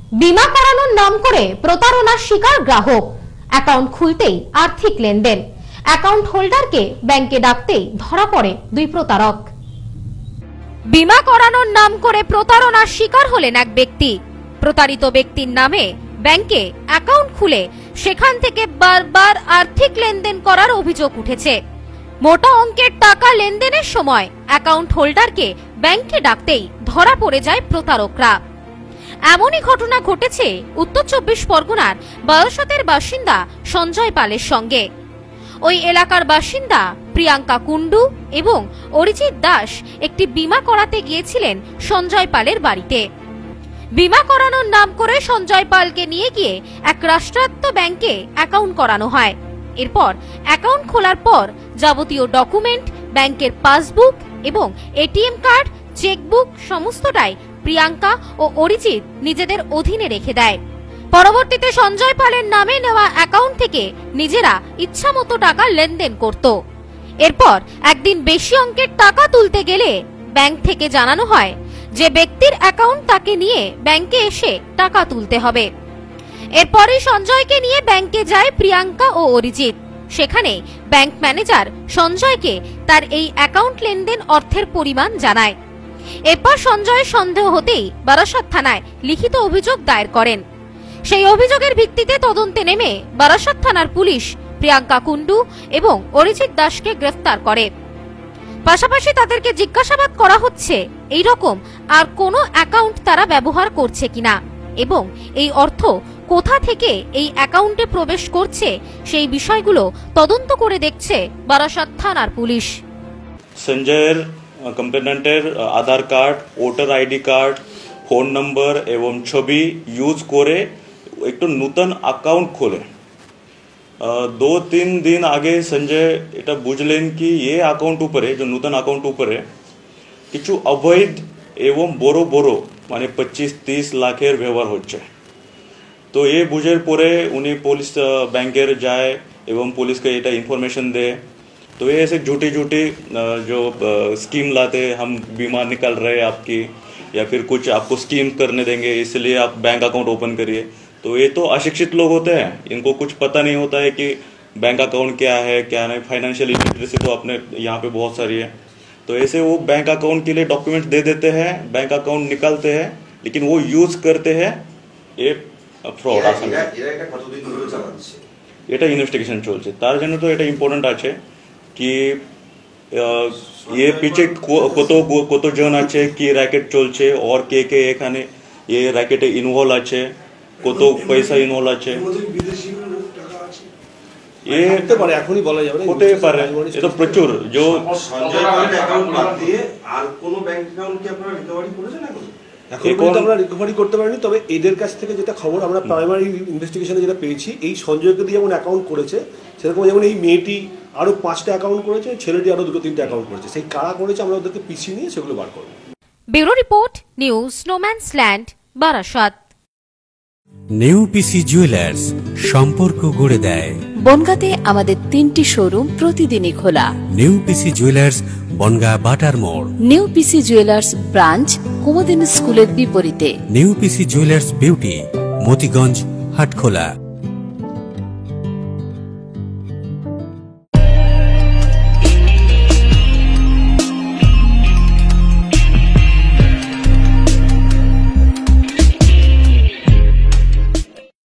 बीमा करानोर नाम करे प्रतारणार शिकार ग्राहक अ্যাকাউন্ট खुलतेই आर्थिक लेनदेन अ্যাকাউন্ট होल्डर के बैंके डाकतेই धरा पड़े दुई प्रतारक। बीमा करानोर नाम करे प्रतारणार शिकार हलेन एक व्यक्ति। प्रतारित व्यक्तिर नामे बैंके अ্যাকাউন্ট खुले सेखान थेके बारबार आर्थिक लेनदेन करार अभियोग उठेছে। मोटा अंकेर टाका लेनदेনের সময় অ্যাকাউন্ট হোল্ডারকে ব্যাংকে ডাকতেই ধরা পড়ে যায় প্রতারকরা। এমনই ঘটনা ঘটেছে উত্তর 24 পরগনার বারাসাতের বাসিন্দা সঞ্জয় পালের সঙ্গে। ওই এলাকার বাসিন্দা প্রিয়াঙ্কা কুন্ডু এবং অরিজিৎ দাস একটি বীমা করাতে গিয়েছিলেন সঞ্জয় পালের বাড়িতে। বীমা করানোর নাম করে সঞ্জয় পালকে নিয়ে গিয়ে এক রাষ্ট্রায়ত্ত ব্যাংকে অ্যাকাউন্ট করানো হয়। এরপর অ্যাকাউন্ট খোলার পর যাবতীয় ডকুমেন্ট, ব্যাংকের পাসবুক এবং এটিএম কার্ড, চেকবুক সমস্তটাই প্রিয়াঙ্কা ও অরিজিৎ নিজেদের অধীনে রেখে দেয়। পরবর্তীতে সঞ্জয় পালের নামে নেওয়া অ্যাকাউন্ট থেকে নিজেরা ইচ্ছামতো টাকা লেনদেন করত। এরপর একদিন বেশি অঙ্কের টাকা তুলতে গেলে ব্যাংক থেকে জানানো হয় যে ব্যক্তির অ্যাকাউন্ট তাকে নিয়ে ব্যাংকে এসে টাকা তুলতে হবে। এরপরই সঞ্জয়কে নিয়ে ব্যাংকে যায় প্রিয়াঙ্কা ও অরিজিৎ। সেখানে ব্যাংক ম্যানেজার সঞ্জয়কে তার এই অ্যাকাউন্ট লেনদেন অর্থের পরিমাণ জানায়। এরপর সঞ্জয়ের সন্দেহ হতেই বারাসাত থানায় লিখিত অভিযোগ দায়ের করেন। সেই অভিযোগের ভিত্তিতে তদন্তে নেমে বারাসাত থানার পুলিশ প্রিয়াঙ্কা কুন্ডু এবং অরিজিৎ দাসকে গ্রেফতার করে। পাশাপাশি তাদেরকে জিজ্ঞাসাবাদ করা হচ্ছে এই রকম আর কোনো অ্যাকাউন্ট তারা ব্যবহার করছে কিনা এবং এই অর্থ কোথা থেকে এই অ্যাকাউন্টে প্রবেশ করছে সেই বিষয়গুলো তদন্ত করে দেখছে বারাসাত থানার পুলিশ। সঞ্জয়ের কমপ্লেনেন্টের Aadhaar card, voter ID card, phone number এবং ছবি ইউজ করে একটু নতুন অ্যাকাউন্ট খোলে। 2-3 दिन आगे संजय এটা বুঝলেন কি এই অ্যাকাউন্ট উপরে যে নতুন অ্যাকাউন্ট উপরে কিছু অবৈধ এবং বড় বড় মানে 25-30 লাখের ব্যবহার হচ্ছে। তো এই বুঝের পরে উনি পুলিশ बैंकेर जाए एवं पुलिस को এটা इन्फॉर्मेशन दे। तो ये ऐसे झूठी जो स्कीम लाते हम बीमा निकाल रहे हैं आपकी या फिर कुछ आपको स्कीम करने देंगे इसलिए आप बैंक अकाउंट ओपन करिए। तो ये तो अशिक्षित लोग होते हैं, इनको कुछ पता नहीं होता है कि बैंक अकाउंट क्या है क्या नहीं। फाइनेंशियल लिटरेसी तो अपने यहाँ पे बहुत सारी है। तो ऐसे वो बैंक अकाउंट के लिए डॉक्यूमेंट दे देते हैं, बैंक अकाउंट निकालते हैं लेकिन वो यूज करते हैं ये ফ্রড। আসলে এটা ইনভেস্টিগেশন চলছে, তার জন্য তো এটা ইম্পর্টেন্ট আছে কি এর পিছে কতজন আছে, কি র্যাকেট চলছে, আর কে কে এখানে এই র্যাকেটে ইনভলভ আছে, কত পয়সা ইনভলভ আছে। ये হতে পারে, এখনই বলা যাবে না, হতে পারে। এটা প্রচুর যে সঞ্জয় পালের অ্যাকাউন্ট বাদ দিয়ে আর কোন ব্যাংক অ্যাকাউন্ট কি আপনারা রিকভারি করেছেন? এখন পর্যন্ত আমরা রিকভারি করতে পারিনি, তবে এদের কাছ থেকে যেটা খবর আমরা প্রাইমারি ইনভেস্টিগেশনে যেটা পেয়েছি, এই সঞ্জয়কে দিয়ে যেমন অ্যাকাউন্ট করেছে সেরকম যেমন এই মেয়েটি আরো 5টা অ্যাকাউন্ট করেছে, ছেলেটি আরো 2-3টা অ্যাকাউন্ট করেছে। সেই কারা করেছে আমরা ওদেরকে পিছিয়ে নিয়ে সেগুলো বার করব। Bureau report, news snowman's land, Barasat. New PC jewellers সম্পর্ক গড়ে দেয়। বনগাঁতে আমাদের 3টি শোরুম প্রতিদিনই খোলা। নিউ পিসি জুয়েলার্স, বনগাঁ বাটার মোড়। New PC jewellers branch Kumudini স্কুলের বিপরীতে। New PC jewellers beauty, Motiganj, Hatkhola.